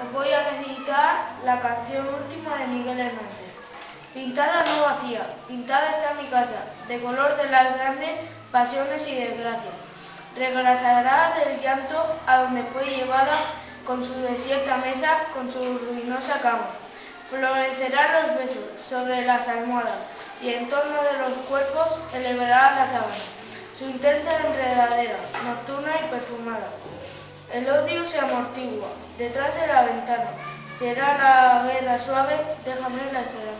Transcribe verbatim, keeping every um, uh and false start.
Os voy a recitar la canción última de Miguel Hernández. Pintada no vacía, pintada está mi casa, de color de las grandes pasiones y desgracias. Regresará del llanto a donde fue llevada, con su desierta mesa, con su ruinosa cama. Florecerán los besos sobre las almohadas, y en torno de los cuerpos elevará la sábana, su intensa enredadera, nocturna y perfumada. El odio se amortigua detrás de la ventana, será la guerra suave, déjame la esperanza.